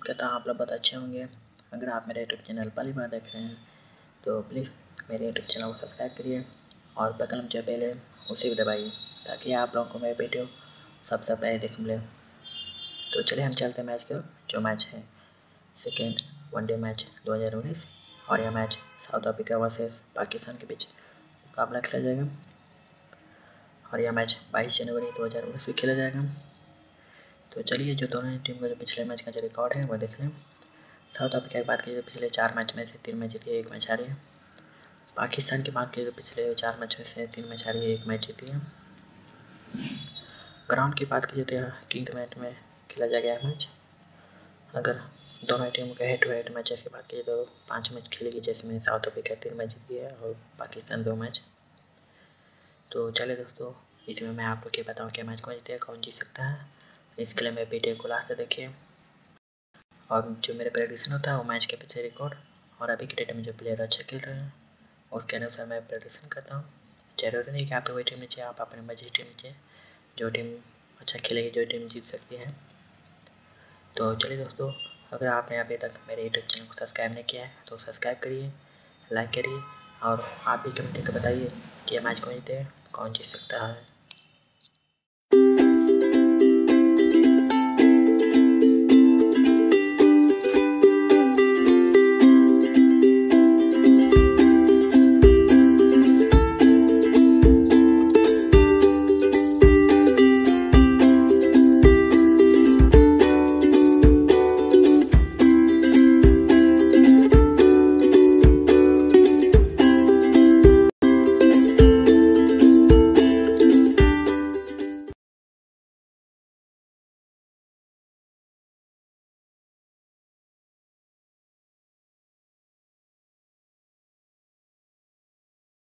करता हूँ आप लोग बहुत अच्छे होंगे। अगर आप मेरे यूट्यूब चैनल पहली बार देख रहे हैं तो प्लीज़ मेरे यूट्यूब चैनल को सब्सक्राइब करिए और बगल में जो बेल है उसे भी दबाइए ताकि आप लोगों को मेरे वीडियो सबसे पहले देखने मिले। तो चलिए हम चलते हैं मैच की ओर। जो मैच है सेकेंड वनडे मैच 2019 और यह match South Africa versus Pakistan के बीच मुकाबला खेला जाएगा और यह मैच 22 जनवरी 2019 में खेला जाएगा। तो चलिए जो दोनों टीम का जो पिछले मैच का जो रिकॉर्ड है वह देख लें। साउथ अफ्रीका की बात की तो पिछले 4 मैच में से 3 मैच जीती है, 1 मैच हारी है। पाकिस्तान की बात की तो पिछले 4 मैच में से 3 मैच हारी है, 1 मैच जीती है। ग्राउंड की बात की तो किंग मैच में खेला जाएगा यह मैच। अगर दोनों टीम के हेड टू हेड मैचेस की बात की तो 5 मैच खेलेगी, जिसमें साउथ अफ्रीका 3 मैच जीती है और पाकिस्तान 2 मैच। तो चलिए दोस्तों, इसमें मैं आप लोग के बताऊँ क्या मैच कौन जीते हैं, कौन जीत सकता है। इसके लिए मेरे वीडियो को लास्ट तक देखिए और जो मेरा प्रेडिक्शन होता है वो मैच के पीछे रिकॉर्ड और अभी के डेट में जो प्लेयर अच्छे खेल रहे हैं उसके अनुसार मैं प्रेडिक्शन करता हूँ। जरूरी नहीं कि आप वही टीम नीचे, आप अपनी मर्जी टीम नीचे जो टीम अच्छा खेलेगी, जो टीम जीत सकती है। तो चलिए दोस्तों, अगर आपने अभी तक मेरे यूट्यूब चैनल को सब्सक्राइब नहीं किया है तो सब्सक्राइब करिए, लाइक करिए और आप भी कमेंट करके बताइए कि ये मैच कौन जीते, कौन जीत सकता है।